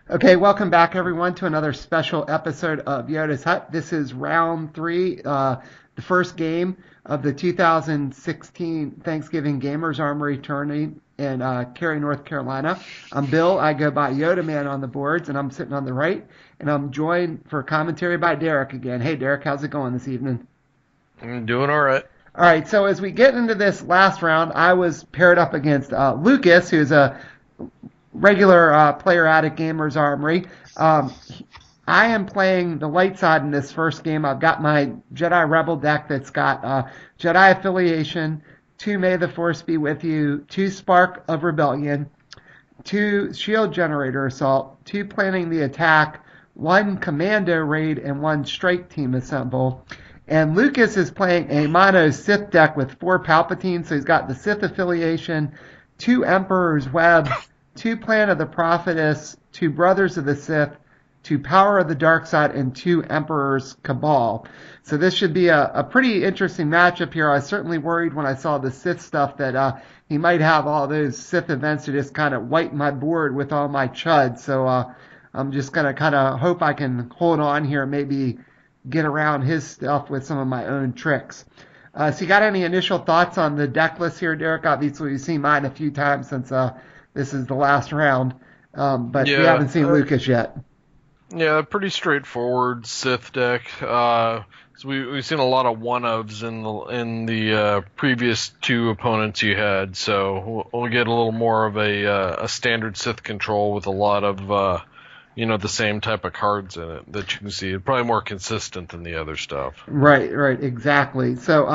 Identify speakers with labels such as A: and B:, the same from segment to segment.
A: Okay, welcome back everyone to another special episode of Yoda's Hut. This is round three, the first game of the 2016 Thanksgiving Gamers Armory Tourney in Cary, North Carolina. I'm Bill. I go by Yodaman on the boards, and I'm sitting on the right. And I'm joined for commentary by Derek again. Hey, Derek, how's it going this evening?
B: I'm doing all right.
A: All right, so as we get into this last round, I was paired up against Lucas, who's a regular player at Gamers Armory. Um, I am playing the light side in this first game. I've got my Jedi Rebel deck that's got Jedi Affiliation, 2 May the Force Be With You, 2 Spark of Rebellion, 2 Shield Generator Assault, 2 Planning the Attack, 1 Commando Raid, and 1 Strike Team Assemble. And Lucas is playing a mono Sith deck with 4 Palpatines, so he's got the Sith Affiliation, 2 Emperor's Web, 2 Plan of the Prophetess, 2 Brothers of the Sith, 2 Power of the Dark Side, and 2 Emperor's Cabal. So this should be a pretty interesting matchup here. I was certainly worried when I saw the Sith stuff that he might have all those Sith events to just kind of wipe my board with all my chud. So I'm just going to kind of hope I can hold on here and maybe get around his stuff with some of my own tricks. So you got any initial thoughts on the deck list here, Derek? Obviously, you've seen mine a few times since this is the last round, but we haven't seen Lucas yet.
B: Yeah, pretty straightforward Sith deck. So we've seen a lot of one-ofs in the previous 2 opponents you had, so we'll get a little more of a standard Sith control with a lot of the same type of cards in it that you can see. Probably more consistent than the other stuff.
A: Right, exactly.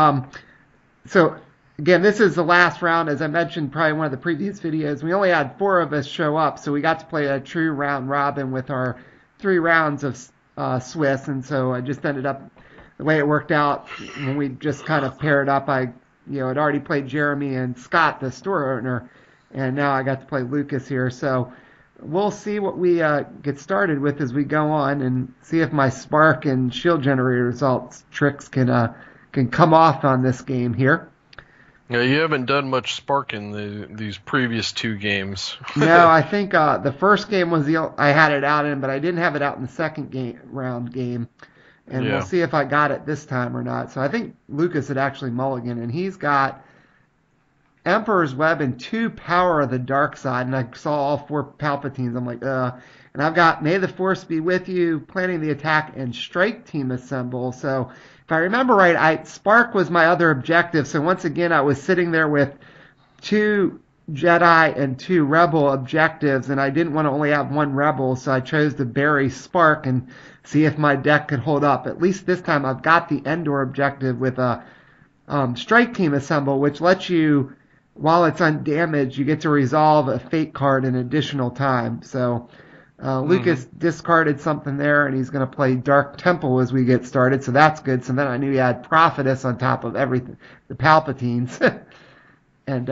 A: So again, this is the last round. As I mentioned, probably one of the previous videos, we only had 4 of us show up, so we got to play a true round robin with our 3 rounds of Swiss, and so I just ended up the way it worked out when we just kind of paired up. I had already played Jeremy and Scott, the store owner, and now I got to play Lucas here. So we'll see what we get started with as we go on, and see if my Spark and Shield Generator results tricks can come off on this game here.
B: Yeah, you haven't done much Spark in these previous 2 games.
A: No, I think the first game was I had it out in, but I didn't have it out in the second round game. And We'll see if I got it this time or not. So I think Lucas had actually mulliganed, and he's got Emperor's Web and 2 Power of the Dark Side, and I saw all 4 Palpatines. I'm like, And I've got May the Force Be With You, Planning the Attack, and Strike Team Assemble. So if I remember right, Spark was my other objective. So once again, I was sitting there with 2 Jedi and 2 Rebel objectives, and I didn't want to only have 1 Rebel, so I chose to bury Spark and see if my deck could hold up. At least this time I've got the Endor objective with a Strike Team Assemble, which lets you, while it's undamaged, you get to resolve a fate card an additional time. So Lucas discarded something there, and he's going to play Dark Temple as we get started, so that's good. So then I knew he had Prophetess on top of everything, the Palpatines. and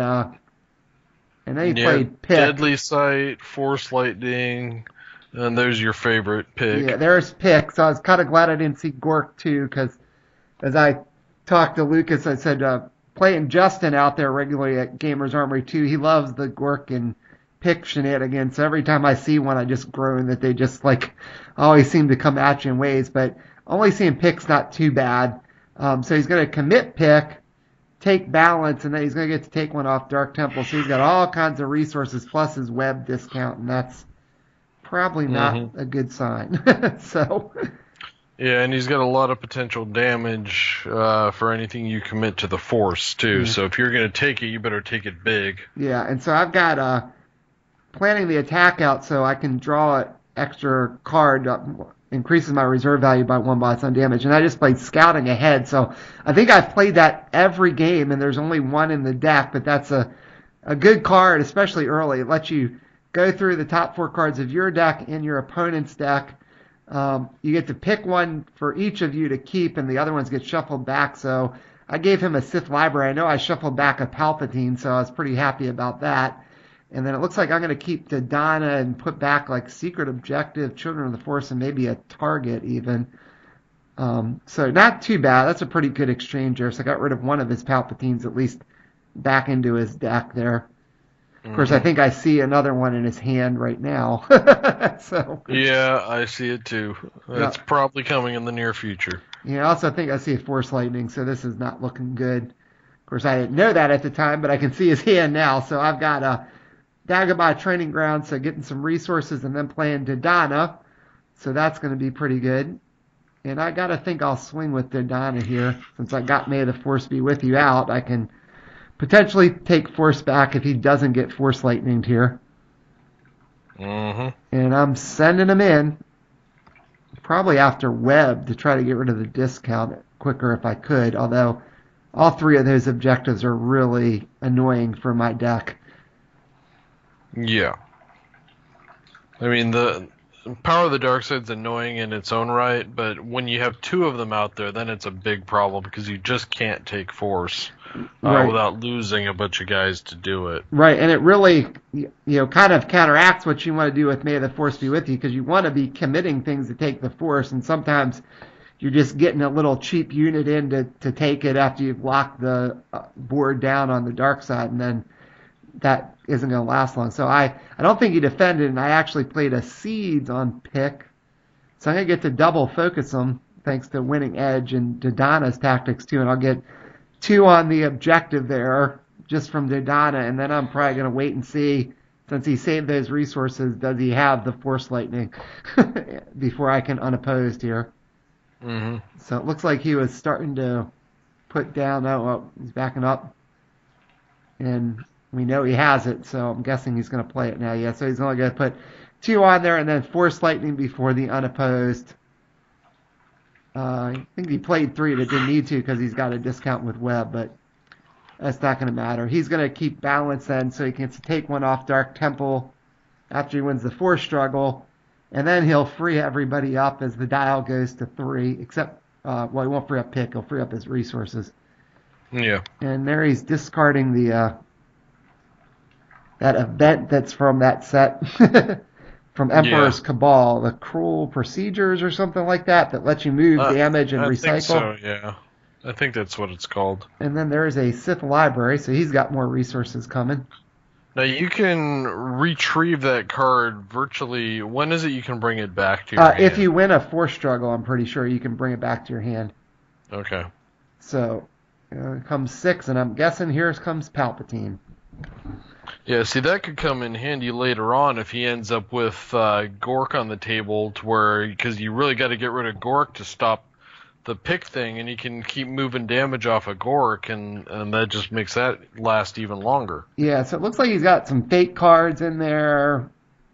A: then he played Pick.
B: Deadly Sight, Force Lightning, and there's your favorite Pick.
A: Yeah, there's Pick. So I was kind of glad I didn't see Gork too, because as I talked to Lucas, I said, playing Justin out there regularly at Gamers Armory too, he loves the Gork and Pick shenanigans. So every time I see one, I just groan that they just always seem to come at you in ways. But only seeing Pick's not too bad. So he's going to commit Pick, take Balance, and then he's going to get to take one off Dark Temple. So he's got all kinds of resources plus his web discount, and that's probably not a good sign.
B: Yeah, and he's got a lot of potential damage for anything you commit to the Force, too. So if you're going to take it, you better take it big.
A: Yeah, and so I've got Planning the Attack out so I can draw an extra card, increases my reserve value by 1 by its undamaged. And I just played Scouting Ahead, so I think I've played that every game, and there's only 1 in the deck, but that's a good card, especially early. It lets you go through the top 4 cards of your deck and your opponent's deck. You get to pick one for each of you to keep, and the other ones get shuffled back. So I gave him a Sith library. I know I shuffled back a Palpatine, so I was pretty happy about that. And then it looks like I'm going to keep the Donna and put back Secret Objective, Children of the Force, and maybe a Target even. So not too bad. That's a pretty good exchange there. So I got rid of one of his Palpatines, at least back into his deck there. Of course, I
B: Mm-hmm.
A: think I see another one in his hand right now. So,
B: Yeah, I see it too.
A: yeah.
B: It's probably coming in the near future.
A: Yeah, I also think I see a Force Lightning, so this is not looking good. Of course, I didn't know that at the time, but I can see his hand now. So I've got a Dagobah training ground, so getting some resources and then playing Dodonna. So that's going to be pretty good. And I got to think I'll swing with Dodonna here. Since I got May the Force be with you out, I can potentially take Force back if he doesn't get Force Lightninged here.
B: Mm-hmm.
A: And I'm sending him in, probably after Web to try to get rid of the discount quicker if I could. Although all three of those objectives are really annoying for my deck.
B: Yeah. I mean, the Power of the Dark Side's annoying in its own right, but when you have two of them out there, then it's a big problem because you just can't take Force
A: Right.
B: without losing a bunch of guys to do it.
A: Right, and it really, kind of counteracts what you want to do with May the Force be with you, because you want to be committing things to take the Force, and sometimes you're just getting a little cheap unit in to take it after you've locked the board down on the dark side, and then that isn't going to last long. So I don't think he defended, and I actually played a Seeds on pick, so I'm going to get to double focus them thanks to Winning Edge and Dodonna's tactics too, and I'll get 2 on the objective there just from Dodonna, and then I'm probably going to wait and see, since he saved those resources, does he have the Force Lightning before I can unopposed here.
B: Mm-hmm.
A: So it looks like he was starting to put down, he's backing up, and we know he has it, so I'm guessing he's going to play it now. Yeah, so he's only going to put 2 on there and then Force Lightning before the unopposed. I think he played 3 that didn't need to because he's got a discount with Web, but that's not going to matter. He's going to keep balance then, so he can take 1 off Dark Temple after he wins the Force struggle, and then he'll free everybody up as the dial goes to 3, except, he won't free up pick, he'll free up his resources.
B: Yeah.
A: And there he's discarding the that event that's from that set from Emperor's Cabal, the Cruel Procedures or something like that lets you move, damage, and recycle.
B: I think so, yeah. I think that's what it's called.
A: And then there's a Sith library, so he's got more resources coming.
B: Now you can retrieve that card virtually. When is it you can bring it back to your hand?
A: If you win a Force struggle, I'm pretty sure you can bring it back to your hand.
B: Okay.
A: So comes 6, and I'm guessing here comes Palpatine.
B: Yeah, see, that could come in handy later on if he ends up with Gork on the table, to where, because you really got to get rid of Gork to stop the pick thing, and he can keep moving damage off of Gork, and that just makes that last even longer.
A: Yeah, so it looks like he's got some fake cards in there.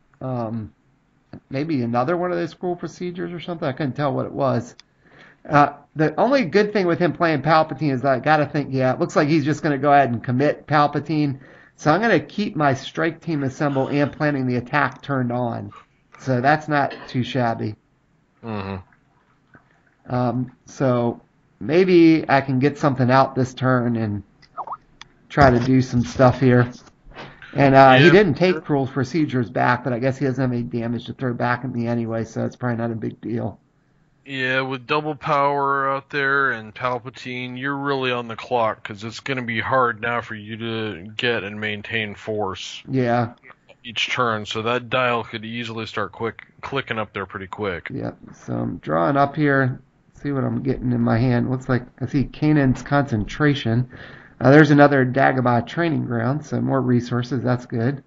A: Maybe another one of those Cruel Procedures or something. I couldn't tell what it was. The only good thing with him playing Palpatine is that I got to think, it looks like he's just going to go ahead and commit Palpatine. So I'm going to keep my strike team assembled and planning the attack turned on. So that's not too shabby.
B: Mm-hmm.
A: So maybe I can get something out this turn and try to do some stuff here. And he didn't take Cruel Procedures back, but I guess he doesn't have any damage to throw back at me anyway, so it's probably not a big deal.
B: Yeah, with double power out there and Palpatine, you're really on the clock, because it's going to be hard now for you to get and maintain Force.
A: Yeah.
B: Each turn, so that dial could easily start clicking up there pretty quick.
A: Yep. So I'm drawing up here. See what I'm getting in my hand. Looks like I see Kanan's Concentration. There's another Dagobah training ground, so more resources. That's good.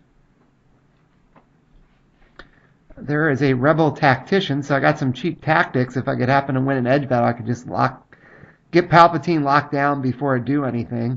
A: There is a Rebel Tactician, so I got some cheap tactics. If I could happen to win an edge battle, I could just get Palpatine locked down before I do anything.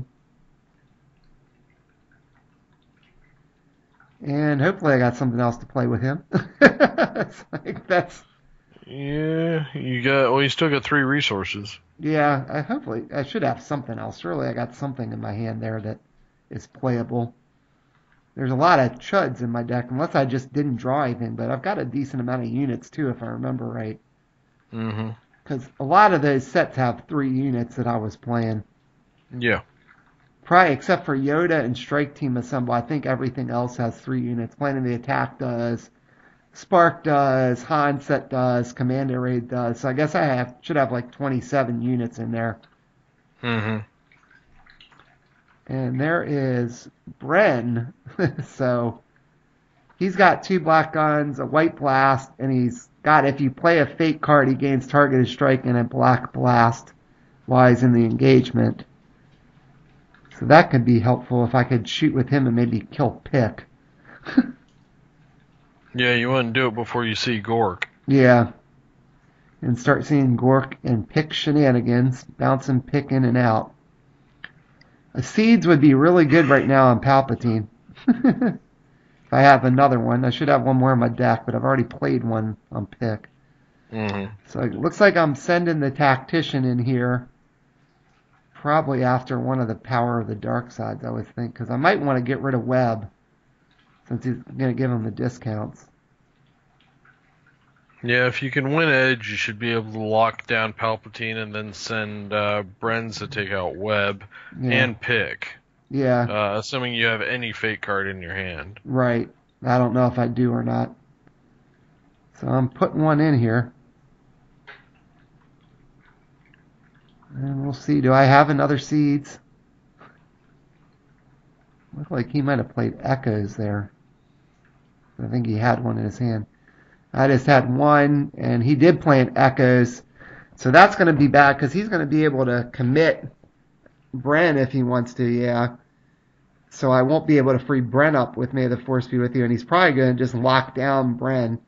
A: And hopefully I got something else to play with him. It's like that's...
B: Yeah, you still got 3 resources.
A: Yeah, hopefully I should have something else. Surely I got something in my hand there that is playable. There's a lot of chuds in my deck, unless I just didn't draw anything, but I've got a decent amount of units too, if I remember right.
B: Mm-hmm.
A: Because a lot of those sets have 3 units that I was playing.
B: Yeah.
A: Probably except for Yoda and Strike Team Assemble, I think everything else has 3 units. Planning the Attack does, Spark does, Han Set does, Commander Raid does. So I guess should have like 27 units in there.
B: Mm-hmm.
A: And there is Bren. So he's got 2 black guns, a white blast, and he's got, if you play a fate card, he gains targeted strike and a black blast while he's in the engagement. So that could be helpful if I could shoot with him and maybe kill Pick.
B: Yeah, you want to do it before you see Gork.
A: Yeah. And start seeing Gork and Pick shenanigans, bouncing Pick in and out. Seeds would be really good right now on Palpatine. If I have another one. I should have one more in my deck, but I've already played one on Pick.
B: Mm-hmm.
A: So it looks like I'm sending the Tactician in here. Probably after one of the Power of the Dark Sides, I would think. Because I might want to get rid of Webb. Since he's going to give him the discounts.
B: Yeah, if you can win Edge, you should be able to lock down Palpatine and then send Brenz to take out Webb and Pick.
A: Yeah.
B: Assuming you have any fate card in your hand.
A: Right. I don't know if I do or not. So I'm putting one in here. And we'll see. Do I have another Seeds? Looked like he might have played Echoes there. I think he had one in his hand. I just had one, and he did play an Echoes. So that's going to be bad because he's going to be able to commit Bren if he wants to, yeah. So I won't be able to free Bren up with May the Force be with you, and he's probably going to just lock down Bren.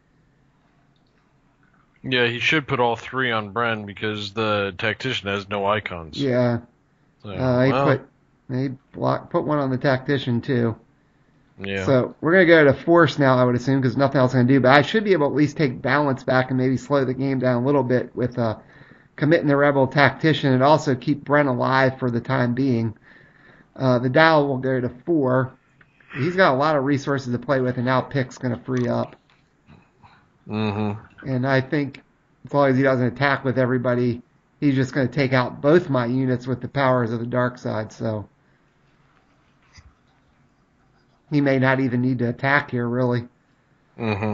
B: Yeah, he should put all 3 on Bren because the Tactician has no icons.
A: Yeah.
B: So,
A: he put one on the Tactician too.
B: Yeah.
A: So we're going to go to Force now, I would assume, because nothing else I can do. But I should be able to at least take balance back and maybe slow the game down a little bit with committing the Rebel Tactician and also keep Bren alive for the time being. The dial will go to 4. He's got a lot of resources to play with, and now Pick's going to free up.
B: Mm-hmm.
A: And I think as long as he doesn't attack with everybody, he's just going to take out both my units with the powers of the dark side. So he may not even need to attack here, really.
B: Mm-hmm.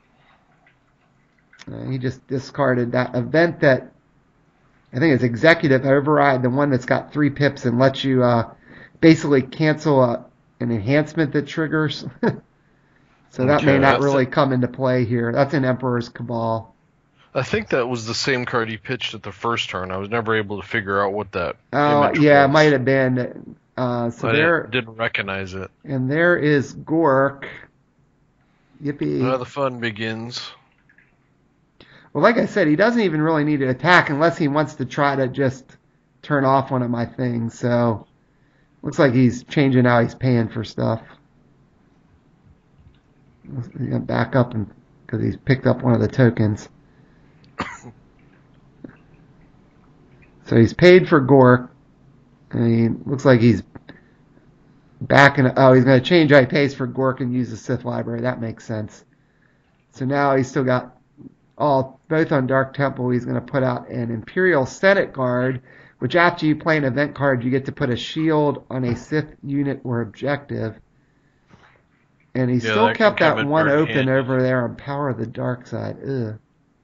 A: He just discarded that event that I think is Executive Override, the one that's got 3 pips and lets you basically cancel an enhancement that triggers. So that may not really come into play here. That's in Emperor's Cabal.
B: I think that was the same card he pitched at the first turn. I was never able to figure out what that
A: image was. It might have been. I
B: didn't recognize it.
A: And there is Gork. Yippee.
B: Now the fun begins.
A: Well, like I said, he doesn't even really need to attack unless he wants to try to just turn off one of my things. So looks like he's changing how he's paying for stuff. He's going to back up because he's picked up one of the tokens. So he's paid for Gork. And he looks like he's backing. Oh, he's going to change how he pays for Gork and use the Sith library. That makes sense. So now he's still got both on Dark Temple. He's going to put out an Imperial Senate Guard, which after you play an event card, you get to put a shield on a Sith unit or objective. And he still kept that one open over there on Power of the Dark Side. Ugh.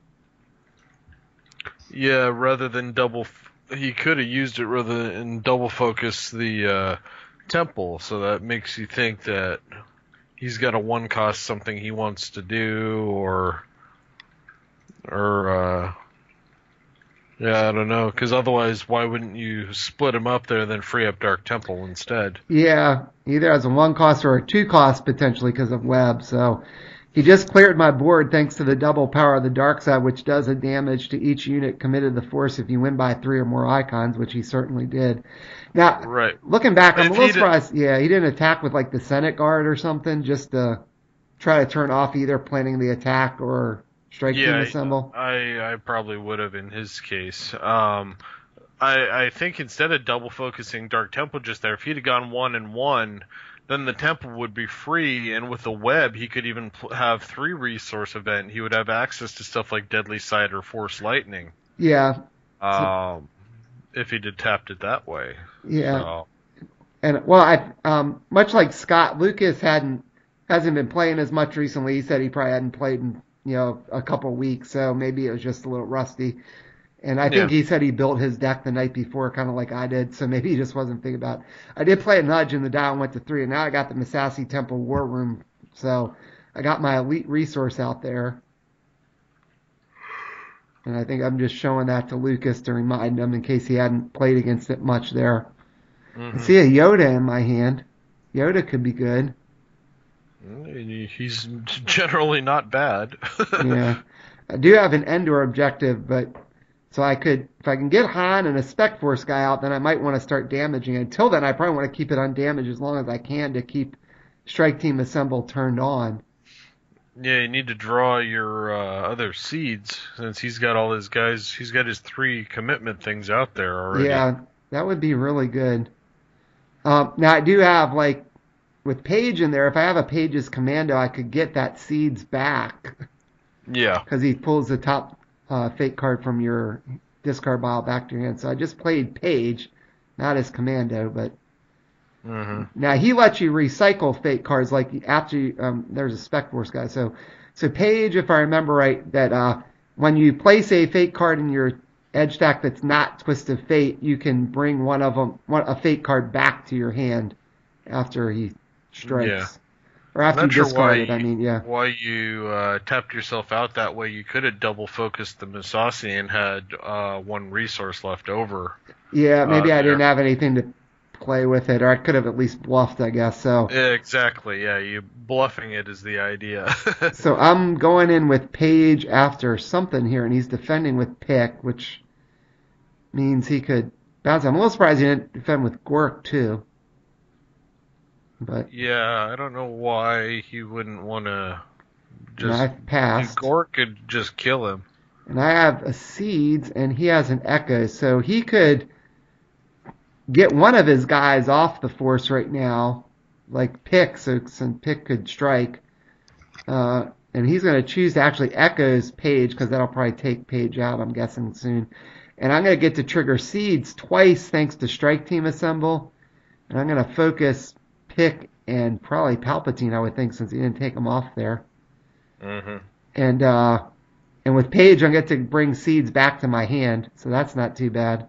B: Yeah, rather than he could have used it rather than double focus the temple, so that makes you think that he's got a 1-cost something he wants to do, or yeah, I don't know, because otherwise, why wouldn't you split him up there and then free up Dark Temple instead?
A: Yeah, either as a 1-cost or a 2-cost potentially because of Webb. So he just cleared my board thanks to the double Power of the Dark Side, which does a damage to each unit committed to the Force if you win by 3 or more icons, which he certainly did. Now, looking back, I'm a little surprised. Yeah, he didn't attack with like the Senate Guard or something just to try to turn off either planning the attack or strike team assemble.
B: I probably would have in his case. I think instead of double focusing Dark Temple just there, if he'd have gone 1 and 1, then the temple would be free, and with the web, he could even have 3 resource event. He would have access to stuff like Deadly Sight or Force Lightning.
A: Yeah.
B: If he did tapped it that way.
A: Yeah.
B: So.
A: And well, much like Scott, Lucas hasn't been playing as much recently. He said he probably hadn't played in a couple weeks, so maybe it was just a little rusty. And I
B: Yeah.
A: think he said he built his deck the night before, kind of like I did, so maybe he just wasn't thinking about it. I did play a nudge, and the dial went to 3, and now I got the Massassi Temple War Room, so I got my elite resource out there. And I think I'm just showing that to Lucas to remind him in case he hadn't played against it much there. I see a Yoda in my hand. Yoda could be good.
B: He's generally not bad.
A: Yeah. I do have an Endor objective, but so I could, if I can get Han and a Spec Force guy out, then I might want to start damaging it. Until then, I probably want to keep it undamaged as long as I can to keep Strike Team Assemble turned on.
B: Yeah, you need to draw your other seeds since he's got all his guys. He's got his 3 commitment things out there already.
A: Yeah, that would be really good. Now I do have like with Paige in there. If I have a Paige's Commando, I could get that seeds back.
B: Yeah.
A: Because he pulls the top fake card from your discard pile back to your hand. So I just played Paige, not his Commando, but now he lets you recycle fake cards like after you, there's a Spec Force guy. So Paige, if I remember right, that when you place a fake card in your edge stack that's not Twist of Fate, you can bring a fake card back to your hand after he strikes.
B: Yeah.
A: Or after
B: I'm
A: you
B: not sure
A: discard it, I mean, yeah.
B: why you tapped yourself out that way. You could have double focused the Musashi and had 1 resource left over.
A: Yeah, maybe I
B: there.
A: didn't have anything to play with it, or I could have at least bluffed, I guess. So
B: Exactly, yeah. You bluffing it is the idea.
A: so I'm going in with Paige after something here, and he's defending with Pick, which means he could bounce. I'm a little surprised he didn't defend with Gork too. But
B: Yeah, I don't know why he wouldn't want to just.
A: I passed.
B: Gork could just kill him.
A: And I have a Seeds, and he has an Echo, so he could get one of his guys off the force right now, like Pick, so Pick could strike. And he's going to choose to actually Echo's Page, because that'll probably take Page out, I'm guessing, soon. And I'm going to get to trigger Seeds twice thanks to Strike Team Assemble. And I'm going to focus Pick and probably Palpatine, I would think, since he didn't take him off there. And with Page, I get to bring Seeds back to my hand, so that's not too bad.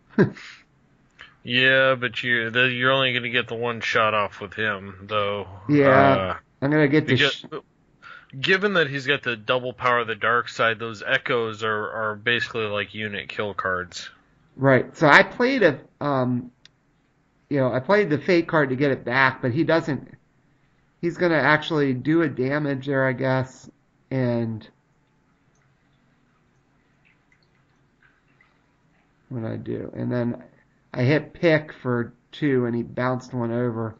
B: Yeah, but you're only going to get the 1 shot off with him, though.
A: Yeah, I'm going to get to...
B: Given that he's got the double power of the dark side, those echoes are basically like unit kill cards.
A: Right. So I played I played the fake card to get it back, but he doesn't. He's going to actually do a damage there, I guess, and what I do, and then I hit Pick for 2, and he bounced 1 over.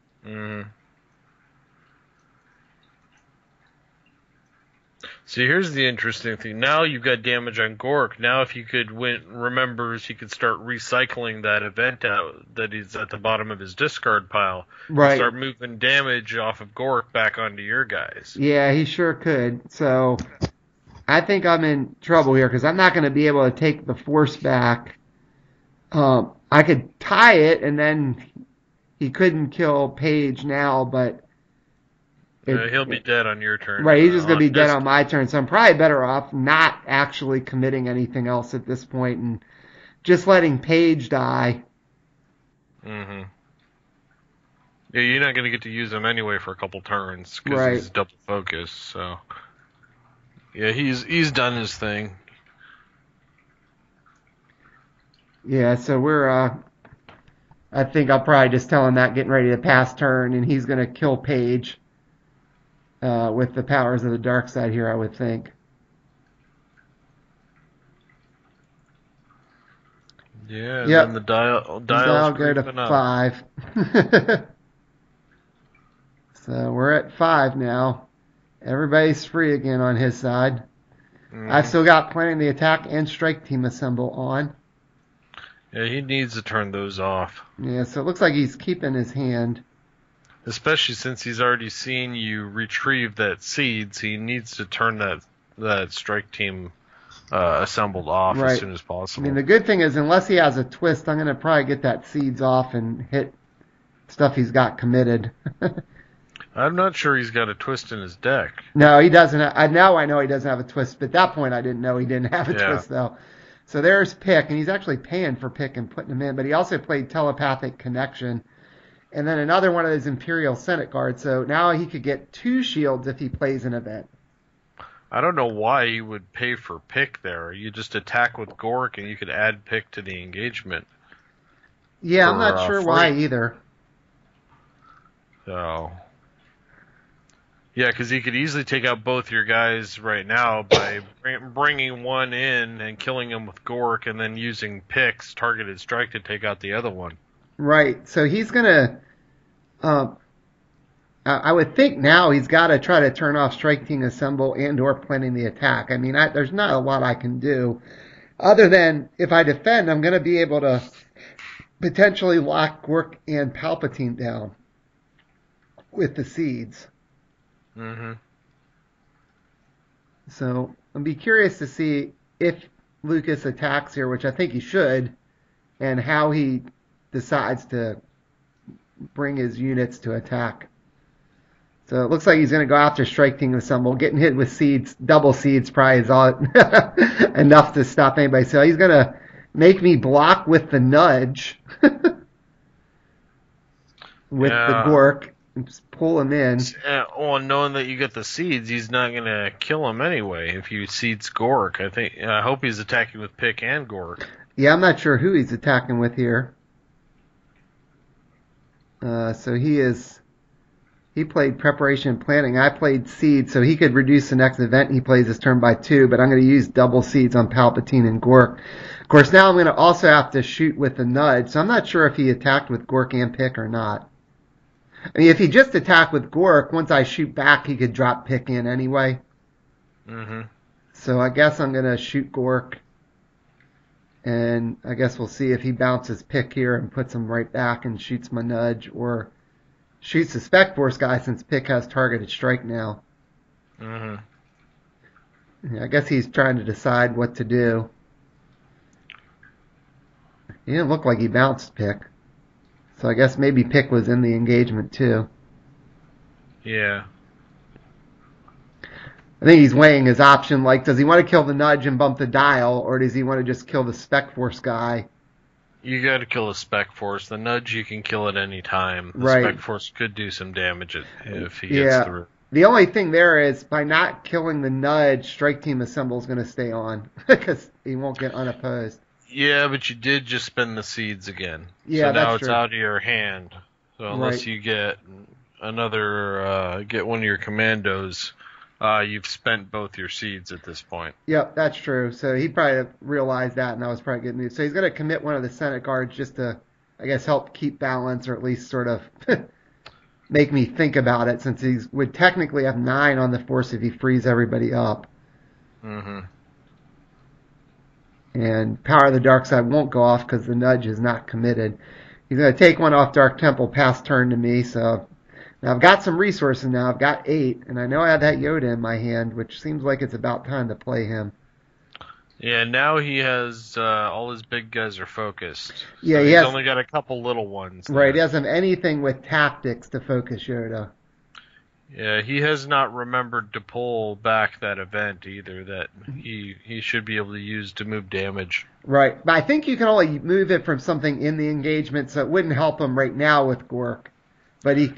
B: See, here's the interesting thing. Now you've got damage on Gork. Now if you could remembers, he could start recycling that event out that is at the bottom of his discard pile.
A: Right.
B: Start moving damage off of Gork back onto your guys.
A: Yeah, he sure could. So I think I'm in trouble here because I'm not going to be able to take the force back. I could tie it, and then he couldn't kill Page now, but...
B: he'll be dead on your turn.
A: Right, he's just going to be dead on my turn, so I'm probably better off not actually committing anything else at this point and just letting Page die.
B: Yeah, you're not going to get to use him anyway for a couple turns because he's double focused. So, yeah, he's done his thing.
A: Yeah, so we're. I think I'll probably just tell him that, getting ready to pass turn, and he's going to kill Page. With the powers of the dark side here, I would think.
B: Yeah, yep. And then the dial
A: go to 5. So we're at 5 now. Everybody's free again on his side. I've still got Planning the Attack and Strike Team Assemble on.
B: Yeah, he needs to turn those off.
A: Yeah, so it looks like he's keeping his hand.
B: Especially since he's already seen you retrieve that Seeds, he needs to turn that Strike Team assembled off as soon as possible.
A: I mean, the good thing is, unless he has a twist, I'm going to probably get that Seeds off and hit stuff he's got committed.
B: I'm not sure he's got a twist in his deck.
A: No, he doesn't. Now I know he doesn't have a twist, but at that point I didn't know he didn't have a twist, though. So there's Pick, and he's actually paying for Pick and putting him in, but he also played Telepathic Connection. And then another one of those Imperial Senate guards. So now he could get 2 shields if he plays an event.
B: I don't know why you would pay for Pick there. You just attack with Gork and you could add Pick to the engagement.
A: Yeah, I'm not sure
B: free.
A: why either.
B: So, yeah, because you could easily take out both your guys right now by bringing one in and killing him with Gork and then using Pick's targeted strike to take out the other one.
A: Right. So he's going to... I would think now he's got to try to turn off Strike Team Assemble and or planning the attack. I mean, there's not a lot I can do. Other than, if I defend, I'm going to be able to potentially lock Gork and Palpatine down with the seeds.
B: Mm-hmm.
A: So I'll be curious to see if Lucas attacks here, which I think he should, and how he decides to bring his units to attack. So it looks like he's going to go after Strike Team Assemble. Getting hit with seeds, double seeds, probably is all enough to stop anybody. So he's going to make me block with the nudge with the Gork and just pull him in.
B: Well, knowing that you get the seeds, he's not going to kill him anyway if you seeds Gork. I hope he's attacking with Pick and Gork.
A: Yeah, I'm not sure who he's attacking with here. So he played Preparation and Planning. I played Seed, so he could reduce the next event he plays his turn by 2, but I'm going to use double seeds on Palpatine and Gork. Of course, now I'm going to also have to shoot with the nudge, so I'm not sure if he attacked with Gork and Pick or not. I mean, if he just attacked with Gork, once I shoot back, he could drop Pick in anyway.
B: Mm-hmm.
A: So I guess I'm going to shoot Gork, and I guess we'll see if he bounces Pick here and puts him right back and shoots my nudge, or shoots the Spec Force guy since Pick has targeted strike now.
B: Mm-hmm.
A: Yeah, I guess he's trying to decide what to do. He didn't look like he bounced Pick. So I guess maybe Pick was in the engagement too.
B: Yeah.
A: I think he's weighing his option, like, does he want to kill the nudge and bump the dial, or does he want to just kill the Spec Force guy?
B: You got to kill the Spec Force. The nudge you can kill at any time. The
A: Right.
B: Spec Force could do some damage if he gets through.
A: The only thing there is, by not killing the nudge, Strike Team Assemble is going to stay on because he won't get unopposed.
B: Yeah, but you did just spend the seeds again.
A: Yeah,
B: so now
A: that's
B: it's
A: true.
B: out of your hand. So unless
A: Right.
B: you get get one of your commandos, you've spent both your seeds at this point.
A: Yep, that's true. So he probably realized that, and that was probably good news. So he's going to commit one of the Senate guards just to, I guess, help keep balance, or at least sort of make me think about it, since he would technically have 9 on the force if he frees everybody up.
B: Mm-hmm.
A: And Power of the Dark Side won't go off because the nudge is not committed. He's going to take one off Dark Temple, pass turn to me. So now I've got some resources now. I've got 8, and I know I have that Yoda in my hand, which seems like it's about time to play him.
B: Yeah, now he has all his big guys are focused.
A: Yeah,
B: so
A: he
B: he's
A: has,
B: only got a couple little ones.
A: right. He
B: There.
A: doesn't have anything with tactics to focus Yoda.
B: Yeah, he has not remembered to pull back that event either that he should be able to use to move damage.
A: Right, but I think you can only move it from something in the engagement, so it wouldn't help him right now with Gork. But he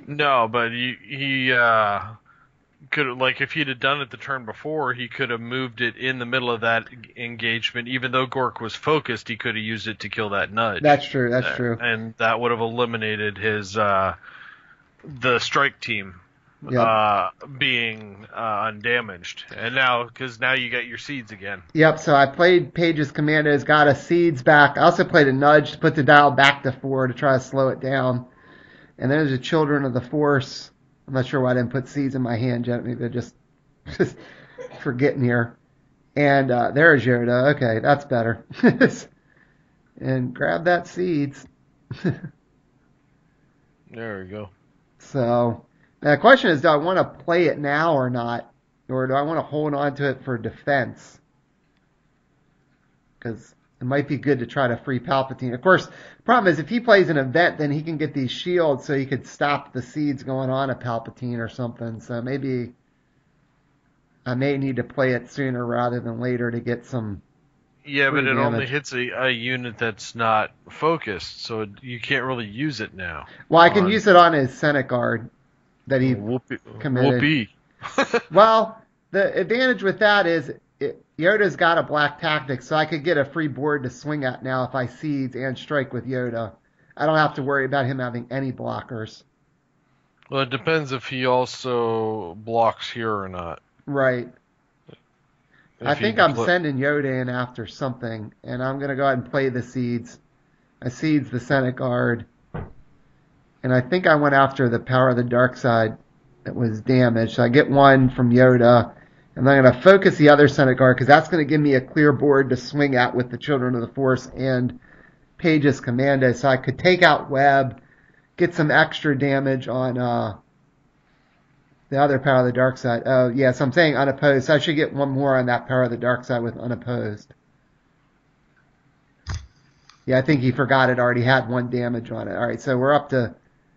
B: could, like, if he'd have done it the turn before, he could have moved it in the middle of that engagement. Even though Gork was focused, he could have used it to kill that nudge.
A: That's true. That's true.
B: And that would have eliminated his the strike team being undamaged. And because now you got your seeds again.
A: Yep. So I played Page's Commandos, got a seeds back. I also played a nudge to put the dial back to 4 to try to slow it down. And there's a Children of the Force. I'm not sure why I didn't put seeds in my hand yet. Maybe I just forgetting here. And there's Yoda. Okay, that's better. And grab that seeds.
B: There we go.
A: So now the question is, do I want to play it now or not? Or do I want to hold on to it for defense? Because it might be good to try to free Palpatine. Of course, the problem is if he plays an event, then he can get these shields so he could stop the seeds going on at Palpatine or something. So maybe I may need to play it sooner rather than later to get some
B: Yeah, but
A: Three
B: it only
A: damage.
B: hits a unit that's not focused, so you can't really use it now.
A: Well, I can use it on his Senate guard that he
B: Whoopee.
A: committed.
B: Whoopee.
A: Well, the advantage with that is Yoda's got a black tactic, so I could get a free board to swing at now if I seeds and strike with Yoda. I don't have to worry about him having any blockers.
B: Well, it depends if he also blocks here or not.
A: Right. I
B: If he
A: think I'm sending Yoda in after something, and I'm going to go ahead and play the seeds. I seeds the Senate guard, and I think I went after the power of the dark side that was damaged. So I get one from Yoda, and I'm going to focus the other Senate guard because that's going to give me a clear board to swing at with the Children of the Force and Page's Commando. So I could take out Webb, get some extra damage on the other power of the dark side. Oh, yes, yeah, so I'm saying unopposed. So I should get one more on that power of the dark side with unopposed. Yeah, I think he forgot it already had one damage on it. All right, so we're up to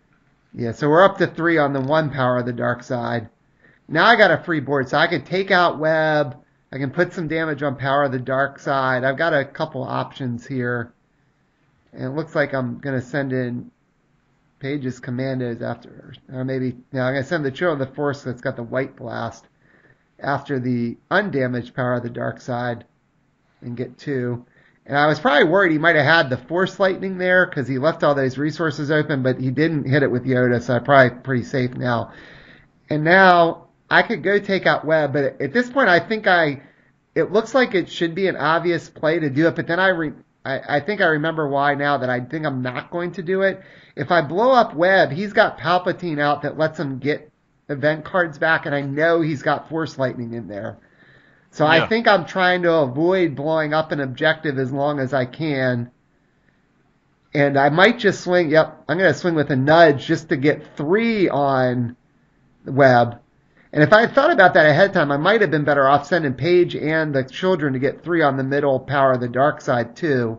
A: 3 on the one power of the dark side. Now I got a free board, so I can take out Webb. I can put some damage on power of the dark side. I've got a couple options here. And it looks like I'm going to send in Page's Commandos after, or maybe, no, I'm going to send the Children of the Force that's got the white blast after the undamaged power of the dark side and get 2. And I was probably worried he might have had the Force Lightning there because he left all those resources open, but he didn't hit it with Yoda, so I'm probably pretty safe now. And now I could go take out Webb, but at this point I think it looks like it should be an obvious play to do it, but then I think I remember why now that I think I'm not going to do it. If I blow up Webb, he's got Palpatine out that lets him get event cards back, and I know he's got Force Lightning in there. So yeah. I think I'm trying to avoid blowing up an objective as long as I can. And I might just swing, I'm going to swing with a nudge just to get 3 on Webb. And if I had thought about that ahead of time, I might have been better off sending Page and the Children to get 3 on the middle power of the dark side too.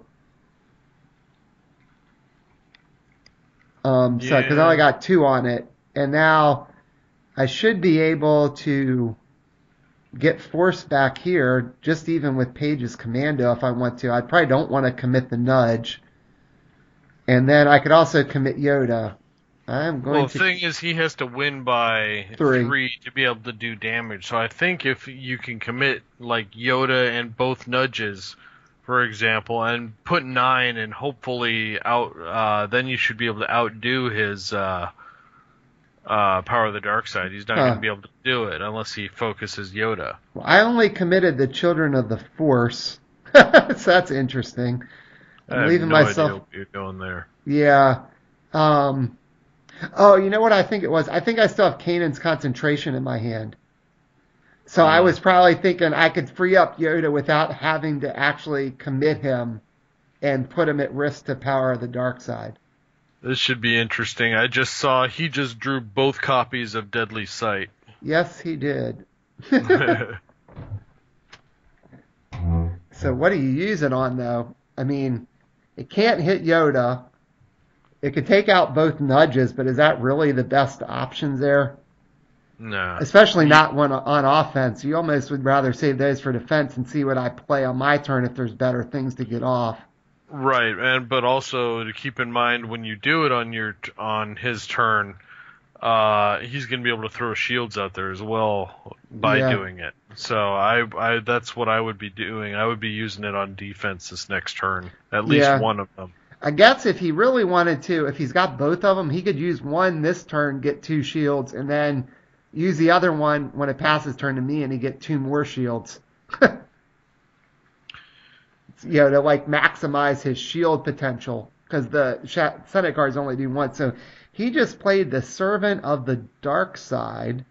A: Because I only got 2 on it. And now I should be able to get Force back here, just even with Page's Commando if I want to. I probably don't want to commit the nudge. And then I could also commit Yoda.
B: The thing is, he has to win by 3 to be able to do damage. So I think if you can commit like Yoda and both nudges, for example, and put 9 and hopefully then you should be able to outdo his power of the dark side. He's not going to be able to do it unless he focuses Yoda.
A: Well, I only committed the Children of the Force, so that's interesting. I'm leaving myself.
B: Idea what you're doing there.
A: Yeah. Oh, you know what I think it was? I think I still have Kanan's concentration in my hand. So I was probably thinking I could free up Yoda without having to actually commit him and put him at risk to power of the dark side.
B: This should be interesting. I just saw he just drew both copies of Deadly Sight.
A: Yes, he did. So what do you use it on, though? I mean, it can't hit Yoda. It could take out both nudges, but is that really the best options there?
B: No.
A: Especially not when on offense. You almost would rather save those for defense and see what I play on my turn if there's better things to get off.
B: Right, but also to keep in mind when you do it on his turn, he's going to be able to throw shields out there as well by doing it. So I that's what I would be doing. I would be using it on defense this next turn, at least one of them.
A: I guess if he really wanted to, if he's got both of them, he could use one this turn, get 2 shields, and then use the other one when it passes turn to me, and he get 2 more shields. To like maximize his shield potential, because the Senate guards only do 1. So he just played the Servant of the Dark Side.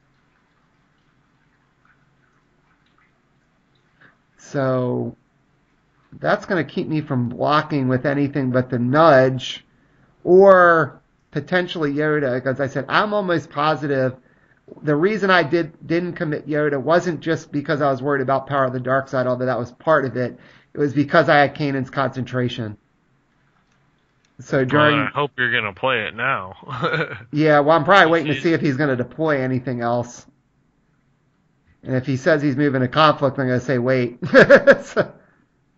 A: So that's going to keep me from blocking with anything but the nudge or potentially Yoda, because I said I'm almost positive the reason I didn't commit Yoda wasn't just because I was worried about power of the dark side, although that was part of it. It was because I had Kanan's concentration. So during,
B: I hope you're going to play it now.
A: Yeah, well, I'm probably waiting to see if he's going to deploy anything else. And if he says he's moving to conflict, I'm going to say wait.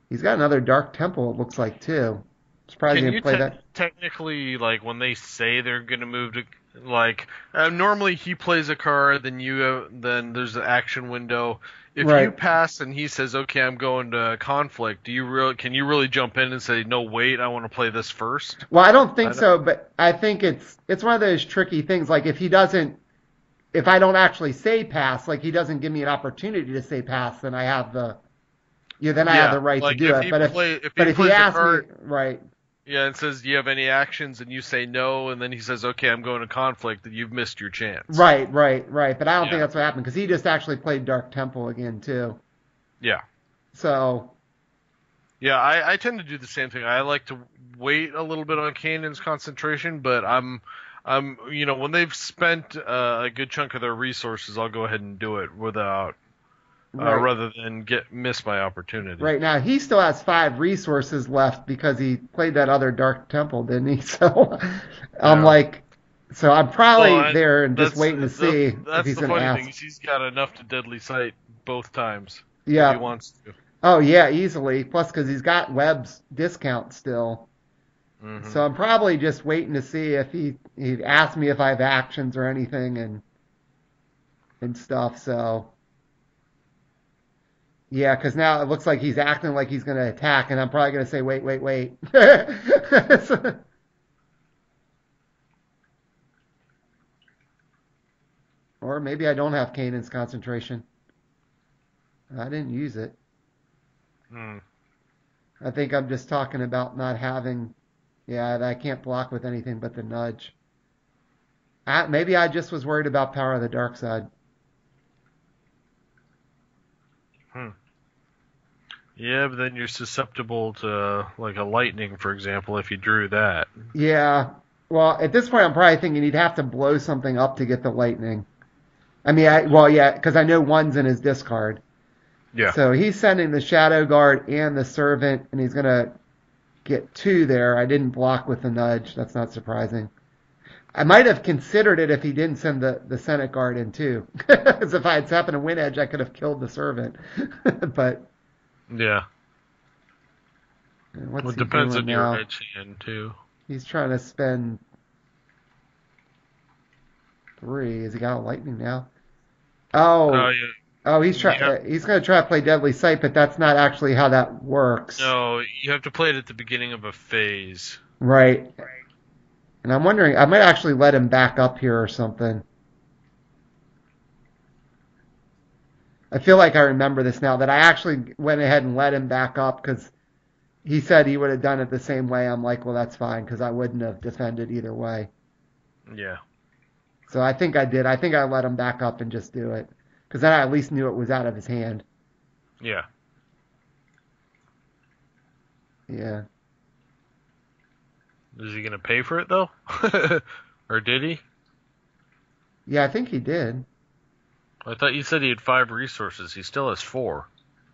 A: He's got another Dark Temple, it looks like, too. Surprised he
B: Can
A: didn't
B: you
A: play that.
B: technically, like, when they say they're gonna move to, like, normally he plays a card, then then there's an action window. If you
A: Right.
B: pass and he says, "Okay, I'm going to conflict," can you really jump in and say, "No, wait, I want to play this first"?
A: Well, I don't think
B: I don't,
A: so, but I think it's one of those tricky things. Like if I don't actually say pass, like he doesn't give me an opportunity to say pass, then I have then I have the
B: yeah,
A: right to
B: like
A: do it.
B: if
A: But
B: he
A: if he
B: plays a
A: asks me,
B: card,
A: right,
B: yeah, and says, "Do you have any actions?" and you say no, and then he says, "Okay, I'm going to conflict," then you've missed your chance.
A: right. But I don't think
B: Yeah,
A: that's what happened because he just actually played Dark Temple again too.
B: yeah.
A: So
B: Yeah, I tend to do the same thing. I like to wait a little bit on Kanan's concentration, but when they've spent a good chunk of their resources, I'll go ahead and do it without,
A: right,
B: rather than miss my opportunity.
A: right now he still has 5 resources left because he played that other Dark Temple, didn't he? So I'm
B: Yeah.
A: like, so I'm
B: Well,
A: probably
B: and
A: there and just waiting to see if
B: that's
A: he's
B: the
A: going to
B: funny thing
A: ask.
B: is he's got enough to deadly sight both times if he
A: Yeah.
B: wants to.
A: Oh yeah, easily. Plus, because he's got Webb's discount still.
B: Hmm.
A: So I'm probably just waiting to see if he'd ask me if I have actions or anything and stuff. So yeah, because now it looks like he's acting like he's going to attack, and I'm probably going to say wait. Or maybe I don't have Kanan's concentration. I didn't use it.
B: Hmm.
A: I think I'm just talking about not having. Yeah, that I can't block with anything but the nudge. Maybe I just was worried about power of the dark side.
B: Hmm. Yeah, but then you're susceptible to like a lightning, for example, if you drew that.
A: Yeah. Well, at this point, I'm probably thinking he'd have to blow something up to get the lightning. I mean, yeah, because I know one's in his discard.
B: Yeah.
A: So he's sending the Shadow Guard and the Servant, and he's going to get 2 there. I didn't block with the nudge. That's not surprising. I might have considered it if he didn't send the Senate Guard in too. Because if I had happened to win edge, I could have killed the Servant. But
B: Yeah. Well,
A: what's
B: it
A: he
B: depends
A: doing
B: on your
A: now?
B: edge hand too.
A: He's trying to spend 3. Has he got a lightning now?
B: Oh
A: Oh,
B: yeah.
A: oh,
B: You have
A: he's going to try to play Deadly Sight, but that's not actually how that works.
B: no. You have to play it at the beginning of a phase.
A: Right. And I'm wondering, I might actually let him back up here or something. I feel like I remember this now that I actually went ahead and let him back up because he said he would have done it the same way. I'm like, well, that's fine because I wouldn't have defended either way.
B: Yeah.
A: So I think I did. I think I let him back up and just do it because then I at least knew it was out of his hand.
B: Yeah.
A: Yeah.
B: Is he gonna pay for it though? Or did he?
A: Yeah, I think he did.
B: I thought you said he had 5 resources. He still has 4.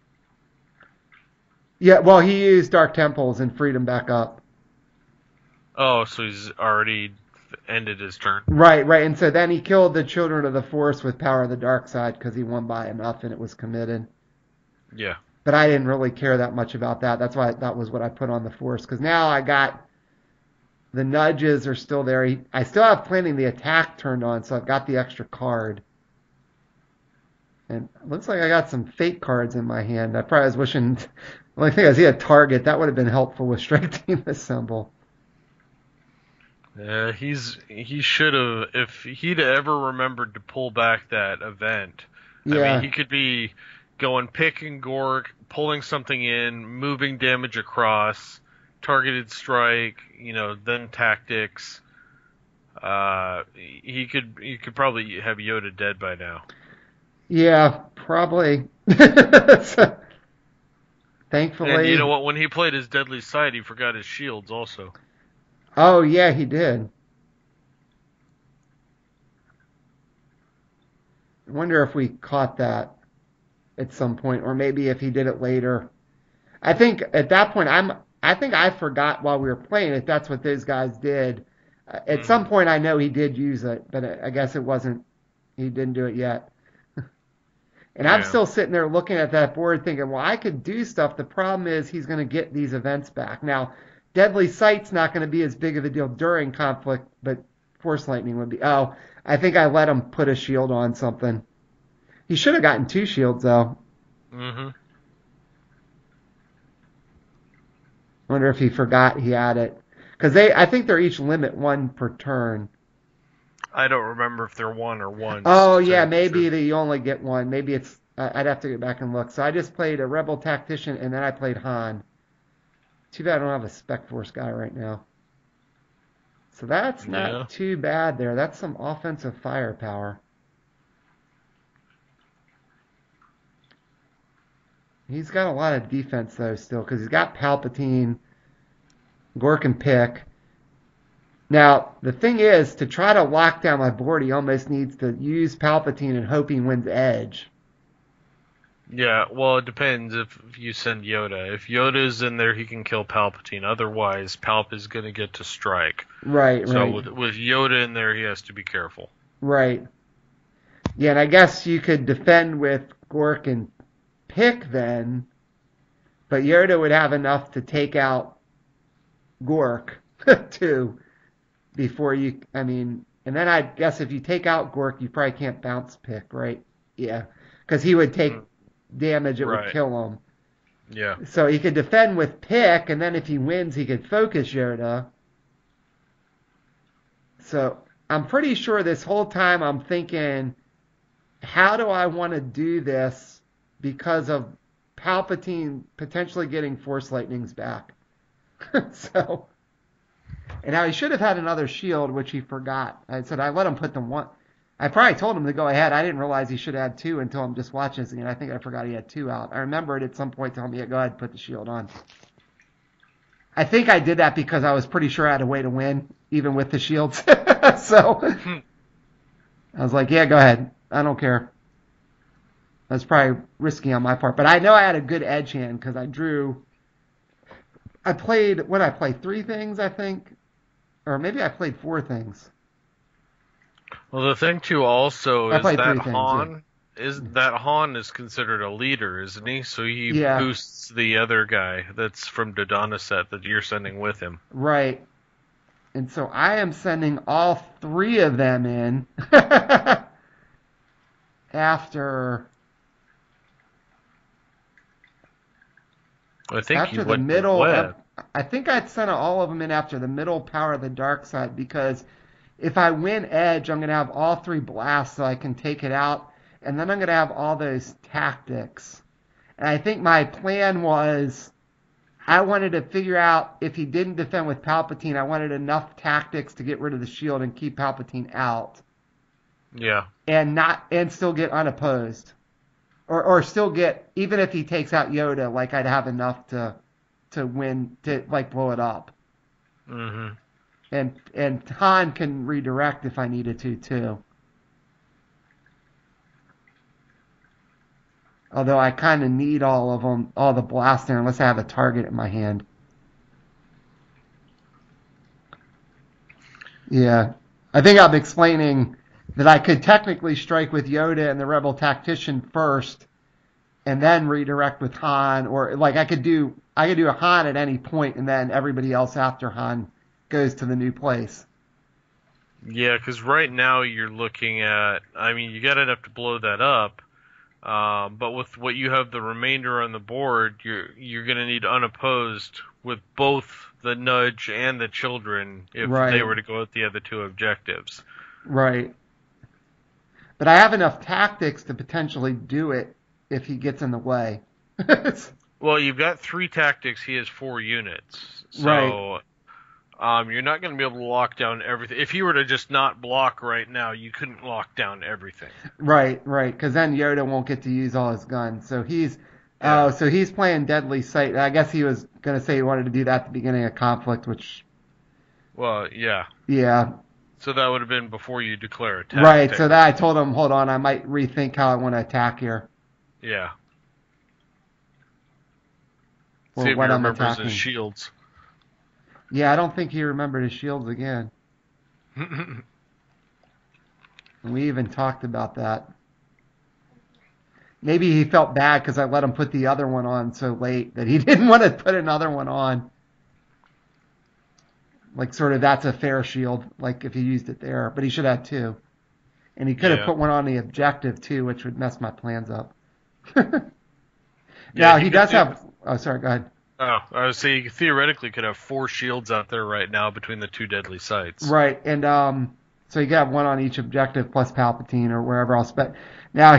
A: Yeah, well, he used Dark Temples and freed him back up.
B: Oh, so he's already ended his turn.
A: Right. And so then he killed the Children of the Force with Power of the Dark Side because he won by enough and it was committed.
B: Yeah.
A: But I didn't really care that much about that. That's why that was what I put on the Force because now I got the nudges are still there. I still have planning the attack turned on, so I've got the extra card. And it looks like I got some fake cards in my hand. I probably was wishing. The only thing is he had target. That would have been helpful with strike team assemble.
B: He should have, if he'd ever remembered to pull back that event. I mean,
A: Yeah.
B: he could be going pick and gork, pulling something in, moving damage across, targeted strike, then tactics. He could probably have Yoda dead by now.
A: Yeah, probably. So,
B: And you know
A: thankfully.
B: what? When he played his deadly sight, he forgot his shields also.
A: Oh, yeah, he did. I wonder if we caught that at some point, or maybe if he did it later. I think at that point, I think I forgot while we were playing it. That's what those guys did. At some
B: Hmm.
A: point, I know he did use it, but I guess it wasn't. He didn't do it yet. And I'm
B: Yeah.
A: still sitting there looking at that board thinking, well, I could do stuff. The problem is he's going to get these events back. Now, Deadly Sight's not going to be as big of a deal during conflict, but Force Lightning would be. Oh, I think I let him put a shield on something. He should have gotten 2 shields, though.
B: Mm-hmm.
A: Wonder if he forgot he had it. Because I think they're each limit 1 per turn.
B: I don't remember if they're 1 or 1.
A: Oh, yeah, maybe you only get 1. Maybe it's. I'd have to get back and look. So I just played a Rebel Tactician, and then I played Han. Too bad I don't have a Spec Force guy right now. So that's not too bad there. That's some offensive firepower. He's got a lot of defense, though, still, because he's got Palpatine, Gork, and Pick. Now, the thing is, to try to lock down my board, he almost needs to use Palpatine and hope he wins Edge.
B: Yeah, well, it depends if you send Yoda. If Yoda's in there, he can kill Palpatine. Otherwise, Palp is going to get to strike.
A: Right.
B: So with Yoda in there, he has to be careful.
A: Right. Yeah, and I guess you could defend with Gork and Pick then, but Yoda would have enough to take out Gork, too, before you, and then I guess if you take out Gork, you probably can't bounce Pick, right? Yeah, because he would take damage, it would kill him.
B: Yeah.
A: So he could defend with Pick, and then if he wins, he could focus Yoda. So I'm pretty sure this whole time I'm thinking, how do I want to do this because of Palpatine potentially getting Force Lightnings back? So, and now he should have had another shield, which he forgot. I said I let him put them one. I probably told him to go ahead. I didn't realize he should have had 2 until I'm just watching this again. I think I forgot he had 2 out. I remembered at some point telling me, yeah, go ahead and put the shield on. I think I did that because I was pretty sure I had a way to win, even with the shields. So I was like, yeah, go ahead. I don't care. That's probably risky on my part. But I know I had a good edge hand because I played, what did I play? 3 things, I think? Or maybe I played 4 things.
B: Well, the thing, too, also is that Han...
A: Yeah.
B: That Han is considered a leader, isn't he? So he boosts the other guy that's from Dodonna set that you're sending with him.
A: Right. And so I am sending all 3 of them in after...
B: I think
A: after the middle. I think I'd send all of them in after the middle Power of the Dark Side, because if I win Edge, I'm going to have all 3 blasts so I can take it out, and then I'm going to have all those tactics. And I think my plan was I wanted to figure out if he didn't defend with Palpatine, I wanted enough tactics to get rid of the shield and keep Palpatine out.
B: Yeah.
A: And still get unopposed. Or still get, even if he takes out Yoda, like I'd have enough to win, to like blow it up.
B: Mm-hmm.
A: And Han can redirect if I needed to too. Although I kind of need all of them, all the blaster, unless I have a target in my hand. Yeah, I think I'm explaining that I could technically strike with Yoda and the Rebel Tactician first, and then redirect with Han, or like I could do a Han at any point, and then everybody else after Han goes to the new place.
B: Yeah, because right now you're looking at, you got enough to blow that up, but with what you have the remainder on the board, you're going to need unopposed with both the nudge and the children if they were to go with the other 2 objectives.
A: Right. But I have enough tactics to potentially do it if he gets in the way.
B: Well, you've got 3 tactics. He has 4 units. So you're not going to be able to lock down everything. If he were to just not block right now, you couldn't lock down everything. Right.
A: Because then Yoda won't get to use all his guns. So he's playing Deadly Sight. I guess he was going to say he wanted to do that at the beginning of conflict, which...
B: Well, yeah.
A: Yeah.
B: So that would have been before you declare attack.
A: Right, so that I told him, hold on, I might rethink how I want to attack here.
B: Yeah.
A: Or
B: see if
A: what
B: he
A: I'm
B: remembers
A: attacking.
B: his shields.
A: Yeah, I don't think he remembered his shields again. We even talked about that. Maybe he felt bad because I let him put the other one on so late that he didn't want to put another one on. Like, sort of, that's a fair shield, like if he used it there. But he should have two. And he could have
B: Yeah.
A: put one on the objective, too, which would mess my plans up.
B: Yeah,
A: Now,
B: he
A: he
B: could
A: does
B: do.
A: have... Oh, sorry, go ahead.
B: Oh, I was saying, he theoretically could have 4 shields out there right now between the 2 deadly sights.
A: Right, and so you could have one on each objective plus Palpatine or wherever else. But now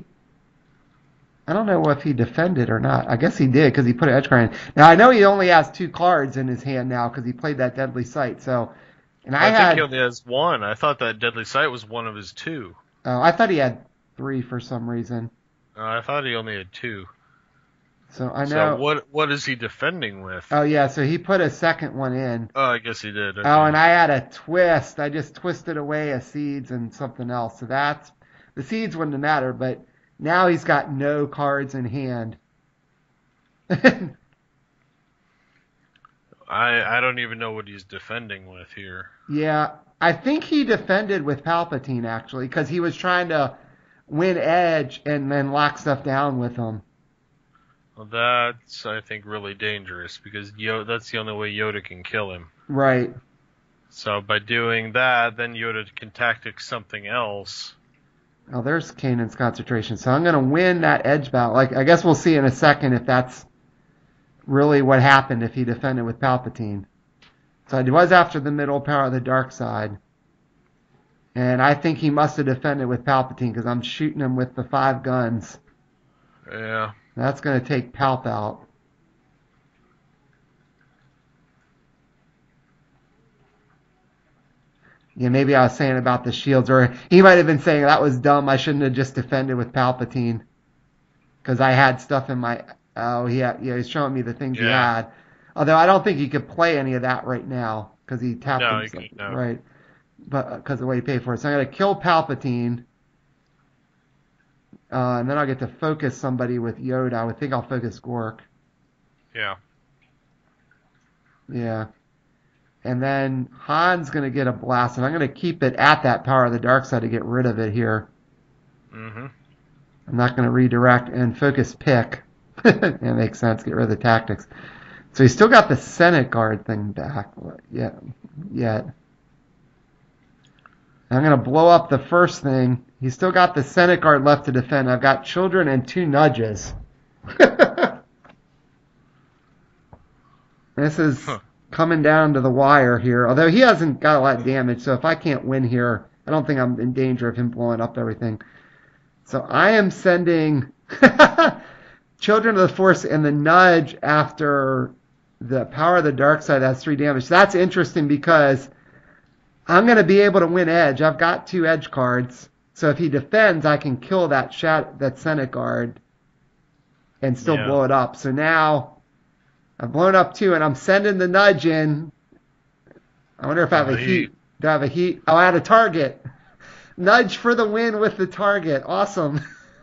A: I don't know if he defended or not. I guess he did because he put an edge card in. Now I know he only has 2 cards in his hand now because he played that deadly sight. So, and
B: I think he only has 1. I thought that deadly sight was one of his 2.
A: Oh, I thought he had 3 for some reason.
B: I thought he only had 2.
A: So I know.
B: So what is he defending with?
A: Oh yeah, so he put a second one in.
B: Oh, I guess he did. Okay.
A: Oh, and I had a twist. I just twisted away a seeds and something else. So that's the seeds wouldn't have mattered, but now he's got no cards in hand.
B: I don't even know what he's defending with here.
A: Yeah, I think he defended with Palpatine actually because he was trying to win edge and then lock stuff down with him.
B: Well, that's, I think, really dangerous because that's the only way Yoda can kill him.
A: Right.
B: So by doing that, then Yoda can tactic something else.
A: Oh, there's Kanan's concentration. So I'm going to win that edge battle. Like, I guess we'll see in a second if that's really what happened if he defended with Palpatine. So it was after the middle power of the dark side. And I think he must have defended with Palpatine because I'm shooting him with the 5 guns.
B: Yeah.
A: That's going to take Palp out. Yeah, maybe I was saying about the shields, or he might have been saying that was dumb. I shouldn't have just defended with Palpatine because I had stuff in my. Oh, he's showing me the things he had. Although I don't think he could play any of that right now because he tapped himself.
B: No.
A: Right, but because of the way he paid for it. So I'm going to kill Palpatine. And then I'll get to focus somebody with Yoda. I would think I'll focus Gork.
B: Yeah.
A: Yeah. And then Han's going to get a blast, and I'm going to keep it at that power of the dark side to get rid of it here.
B: Mm-hmm.
A: I'm not going to redirect and focus pick. That makes sense. Get rid of the tactics. So he's still got the Senate Guard thing back. Yet. I'm going to blow up the first thing. He's still got the Senate Guard left to defend. I've got children and 2 nudges. This is coming down to the wire here. Although he hasn't got a lot of damage, so if I can't win here, I don't think I'm in danger of him blowing up everything. So I am sending Children of the Force and the nudge after the power of the dark side. That's 3 damage. That's interesting because I'm going to be able to win edge. I've got 2 edge cards. So if he defends, I can kill that Senate Guard and still blow it up. So now I've blown up 2, and I'm sending the nudge in. I wonder if I have a heat. Do I have a heat? Oh, I had a target. Nudge for the win with the target. Awesome.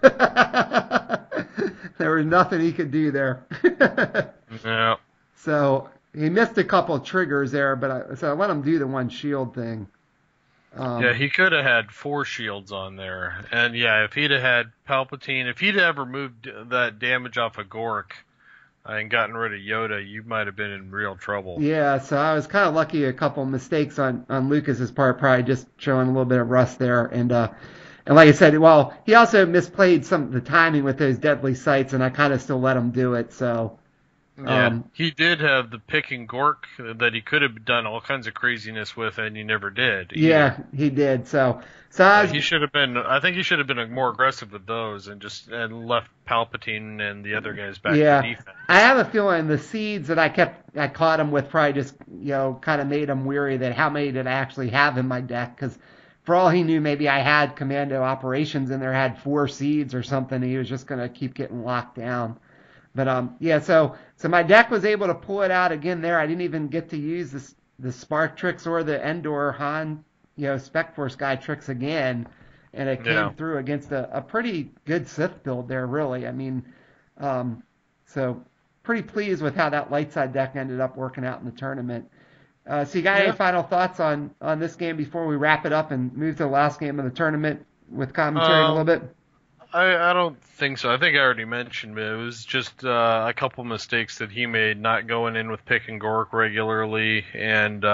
A: There was nothing he could do there.
B: Yeah.
A: So he missed a couple triggers there, but I let him do the 1 shield thing.
B: He could have had 4 shields on there. And if he'd have had Palpatine, if he'd ever moved that damage off of Gork and gotten rid of Yoda, you might have been in real trouble.
A: Yeah, so I was kind of lucky. A couple mistakes on Lucas's part, probably just showing a little bit of rust there. And like I said, well, he also misplayed some of the timing with those deadly sights, and I kind of still let him do it. So
B: he did have the picking Gork that he could have done all kinds of craziness with, and he never did.
A: Yeah, he did. So
B: he should have been. I think he should have been more aggressive with those, and left Palpatine and the other guys back to defense.
A: I have a feeling the seeds that I caught him with probably just kind of made him weary that how many did I actually have in my deck, because for all he knew, maybe I had Commando Operations in there, had 4 seeds or something. And he was just going to keep getting locked down. But so my deck was able to pull it out again there. I didn't even get to use the Spark tricks or the Endor Han, Spec Force guy tricks again, and it came through against a pretty good Sith build there, really. I mean, so pretty pleased with how that light side deck ended up working out in the tournament. So you got any final thoughts on this game before we wrap it up and move to the last game of the tournament with commentary in a little bit?
B: I don't think so. I think I already mentioned it. It was just a couple mistakes that he made, not going in with Pick and Gork regularly, and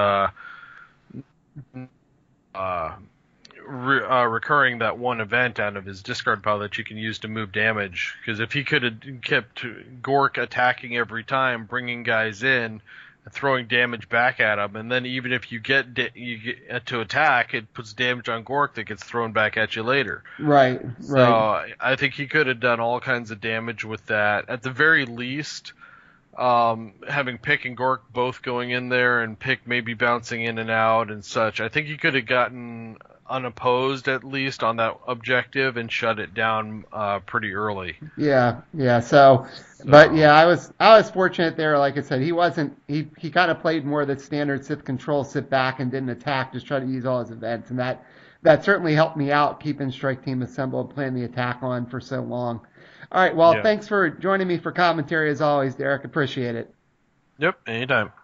B: uh, recurring that one event out of his discard pile that you can use to move damage. Because if he could have kept Gork attacking every time, bringing guys in, throwing damage back at him, and then even if you get to attack, it puts damage on Gork that gets thrown back at you later.
A: Right,
B: So
A: right.
B: I think he could have done all kinds of damage with that. At the very least, having Pick and Gork both going in there and Pick maybe bouncing in and out and such, I think he could have gotten unopposed at least on that objective and shut it down pretty early.
A: Yeah, yeah. So, but
B: So
A: yeah, I was fortunate there. Like I said, he kind of played more of the standard Sith control, sit back and didn't attack, just try to use all his events, and that certainly helped me out keeping strike team assembled, playing the attack on for so long. All right, well,
B: yeah,
A: thanks for joining me for commentary as always, Derek. Appreciate it.
B: yep, anytime.